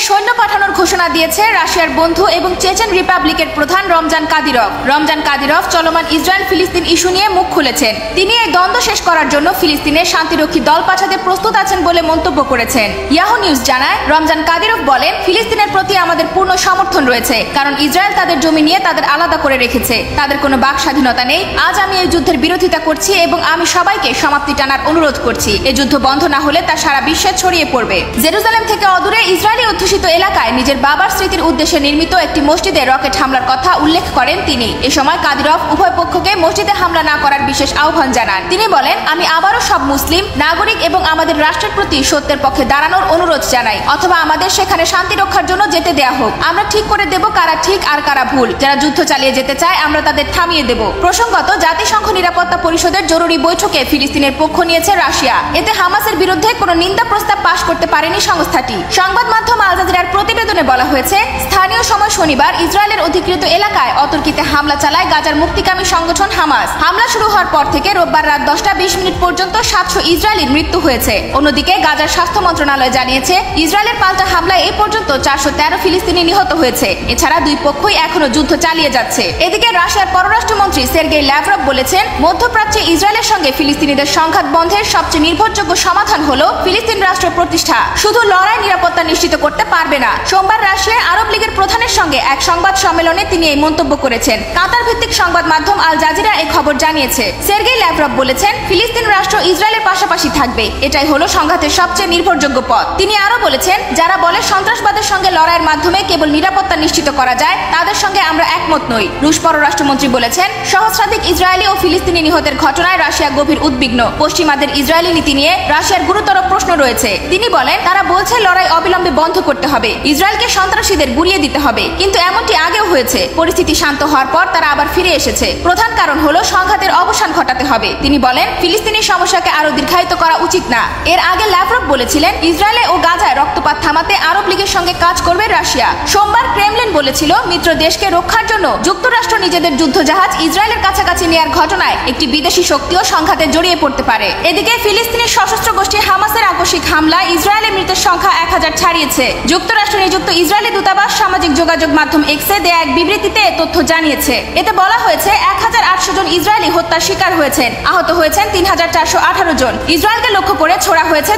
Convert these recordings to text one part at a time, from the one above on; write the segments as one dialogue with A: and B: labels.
A: সৈন্য পাঠানোর ঘোষণা দিয়েছে রাশিয়ার বন্ধু এবং চেচেন রিপাবলিকের প্রধান রমজান কাদিরভ। রমজান কাদিরভ চলমান ইসরায়েল ফিলিস্তিন ইস্যু নিয়ে মুখ খুলেছেন। তিনি এই দ্বন্দ্ব শেষ করার জন্য ফিলিস্তিনের শান্তিরক্ষী দল পাঠাতে প্রস্তুত আছেন বলে মন্তব্য করেছেন। ইয়াহু নিউজ জানায়, রমজান কাদিরভ বলেন, ফিলিস্তিনের প্রতি আমাদের পূর্ণ সমর্থন রয়েছে, কারণ ইসরায়েল তাদের জমি নিয়ে তাদের আলাদা করে রেখেছে। তাদের কোনো বাক স্বাধীনতা নেই। আজ আমি এই যুদ্ধের বিরোধিতা করছি এবং আমি সবাইকে সমাপ্তি টানার অনুরোধ করছি। এই যুদ্ধ বন্ধ না হলে তা সারা বিশ্বে ছড়িয়ে পড়বে। জেরুজালেম থেকে অদূরে ইসরায়েলি অধ্যুষিত এলাকায় নিজের বাবার স্মৃতির উদ্দেশ্যে নির্মিত একটি মসজিদে রকেট হামলার কথা উল্লেখ করেন তিনি। এ সময় কাদিরভ উভয় পক্ষকে মসজিদে হামলা না করার বিশেষ আহ্বান জানান। তিনি বলেন, আমি আবারও সব মুসলিম নাগরিক এবং আমাদের রাষ্ট্রের প্রতি সত্যের পক্ষে দাঁড়ানোর অনুরোধ জানাই, অথবা আমাদের সেখানে শান্তি রক্ষার জন্য যেতে দেয়া হোক। আমরা ঠিক করে দেব কারা ঠিক আর কারা ভুল। যারা যুদ্ধ চালিয়ে যেতে চায় আমরা তাদের থামিয়ে দেব। প্রসঙ্গত, জাতিসংঘ নিরাপত্তা পরিষদের জরুরি বৈঠকে ফিলিস্তিনের পক্ষ নিয়েছে রাশিয়া। এতে হামাসের বিরুদ্ধে কোনো নিন্দা প্রস্তাব পাশ করতে পারেনি সংস্থাটি। সংবাদ মাধ্যম আল জাজিরার প্রতিবেদনে বলা হয়েছে, স্থানীয় সময় শনিবার ইসরায়েলের অধিকৃত এলাকায় অতর্কিতে হামলা চালায় গাজার মুক্তিকামী সংগঠন হামাস। হামলা শুরু হওয়ার পর থেকে রোববার রাত 10:20 পর্যন্ত 700 ইসরায়েলির মৃত্যু হয়েছে। অন্যদিকে গাজার স্বাস্থ্য মন্ত্রণালয় জানিয়েছে, ইসরায়েলের পাল্টা হামলায় এ পর্যন্ত 413 ফিলিস্তিনি নিহত হয়েছে। এছাড়া দুই পক্ষই এখনো যুদ্ধ চালিয়ে যাচ্ছে। এদিকে রাশিয়ার পররাষ্ট্রমন্ত্রী সের্গেই ল্যাভরভ বলেছেন, মধ্যপ্রাচ্যে ইসরায়েলের সঙ্গে ফিলিস্তিনিদের সংঘাত বন্ধের সবচেয়ে নির্ভরযোগ্য সমাধান হলো ফিলিস্তিন রাষ্ট্র প্রতিষ্ঠা। শুধু লড়াই নিরাপত্তা নিশ্চিত করতে পারবে না। সোমবার রাশিয়ায় আরব লীগের প্রধানের সঙ্গে এক সংবাদ সম্মেলনে তিনি এই মন্তব্য করেছেন। কাতার ভিত্তিক সংবাদ মাধ্যম আল জাজিরা এই খবর জানিয়েছে। সের্গেই ল্যাভরভ বলেছেন, ফিলিস্তিন রাষ্ট্র ইসরায়েলের পাশাপাশি থাকবে। এটাই হলো সংঘাতের সবচেয়ে নির্ভরযোগ্য পথ। তিনি আরো বলেছেন, যারা বলে সন্ত্রাসবাদের সঙ্গে লড়াইয়ের মাধ্যমে কেবল নিরাপত্তা নিশ্চিত করা যায়, তাদের সঙ্গে আমরা একমত নই। রুশ পররাষ্ট্রমন্ত্রী বলেছেন, সহস্রাধিক ইসরায়েলি ও ফিলিস্তিনি নিহতের ঘটনায় রাশিয়া গভীর উদ্বিগ্ন। পশ্চিমাদের ইসরায়েলি নীতি নিয়ে রাশিয়ার গুরুতর প্রশ্ন রয়েছে। তিনি বলেন, তারা বলছে লড়াই অবিলম্বে বন্ধ করতে হবে, ইসরায়েলকে সন্ত্রাসীদের গুড়িয়ে দিতে হবে। কিন্তু এমনটি আগেও হয়েছে। পরিস্থিতি শান্ত হওয়ার পর তারা আবার ফিরে এসেছে। প্রধান কারণ হলো সংঘাতের অবসান ঘটাতে হবে। তিনি বলেন, ফিলিস্তিনি সমস্যাকে আরো দীর্ঘায়িত করা উচিত না। এর আগে ল্যাভরভ বলেছিলেন, ইসরায়েলে ও গাজায় রক্তপাত থামাতে আরব লীগের সঙ্গে কাজ করবে রাশিয়া। সোমবার ক্রেমলিন বলেছিল, মিত্র দেশকে রক্ষার জন্য যুক্তরাষ্ট্র নিজেদের যুদ্ধজাহাজ ইসরায়েলের কাছাকাছি নেয়ার ঘটনায় একটি বিদেশি শক্তিও সংঘাতে জড়িয়ে পড়তে পারে। এদিকে ফিলিস্তিনি সশস্ত্র গোষ্ঠী হামাসের আকস্মিক হামলায় ইসরায়েলের মৃতের সংখ্যা 1000 ছাড়িয়েছে। যুক্তরাষ্ট্র নিযুক্ত ইসরায়েলি দূতাবাস সামাজিক যোগাযোগ মাধ্যম এক্সে দেয়া এক বিবৃতিতে এ তথ্য জানিয়েছে। এতে বলা হয়েছে, 1800 জন ইসরায়েলি হত্যার শিকার হয়েছেন। আহত হয়েছেন 3418 জন। ইসরায়েলকে লক্ষ্য করে ছোড়া হয়েছে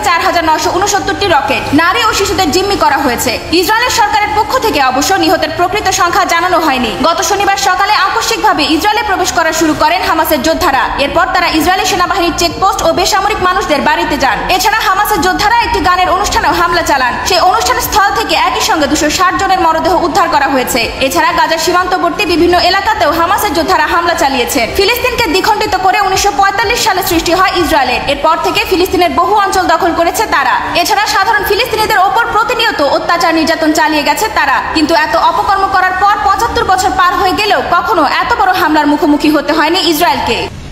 A: 4969টি রকেট। নারী ও শিশুদের জিম্মি করা হয়েছে। ইসরায়েলের সরকারের পক্ষ থেকে অবশ্য নিহতের প্রকৃত সংখ্যা জানানো হয়নি। গত শনিবার সকালে আকস্মিকভাবে ইসরায়েলে প্রবেশ করা শুরু করেন হামাসের যোদ্ধারা। এরপর তারা ইসরায়েলি সেনাবাহিনীর চেকপোস্ট ও বেসামরিক মানুষদের বাড়িতে যান। এছাড়া হামাসের যোদ্ধারা একটি গানের অনুষ্ঠানেও হামলা চালান। সেই অনুষ্ঠান স্থল থেকে একই সঙ্গে 260 জনের মরদেহ উদ্ধার করা হয়েছে। এছাড়া গাজার সীমান্তবর্তী বিভিন্ন এলাকাতেও হামাসের যোদ্ধারা হামলা চালিয়েছেন। ফিলিস্তিনকে দ্বিখণ্ডিত করে 1945 সালে সৃষ্টি হয় ইসরায়েলের। এরপর থেকে ফিলিস্তিনের বহু অঞ্চল দখল করেছে তারা। এছাড়া সাধারণ ফিলিস্তিনিদের ওপর প্রতিনিয়ত অত্যাচার নির্যাতন চালিয়ে গেছে তারা। কিন্তু এত অপকর্ম করার পর 75 বছর পার হয়ে গেলেও কখনো এত বড় হামলার মুখোমুখি হতে হয়নি ইসরায়েলকে।